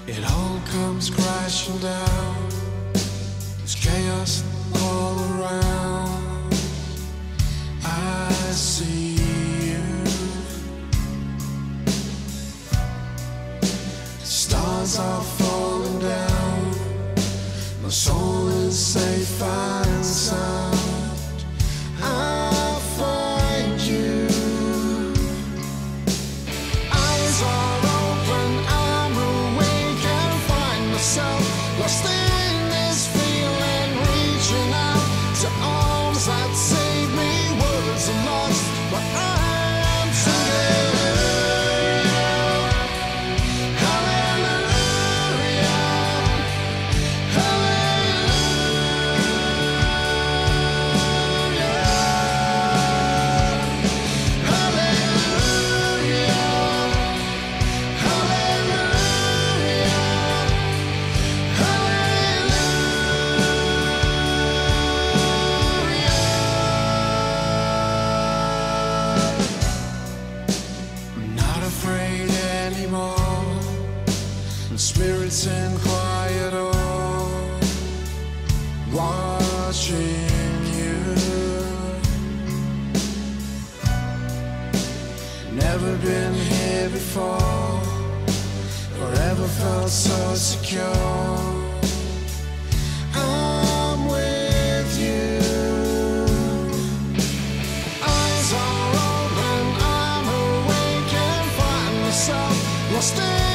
It all comes crashing down. There's chaos all around. I see you. Stars are falling down. My soul is safe and sound. I'll find you. Eyes are open, I'm awake and find myself lost in this feeling, reaching out to arms that save me. Words are lost, but I am singing. Afraid anymore. Spirits in quiet awe, watching you. Never been here before, or ever felt so secure. I'm with you. Eyes are open, I'm awake and find myself lost in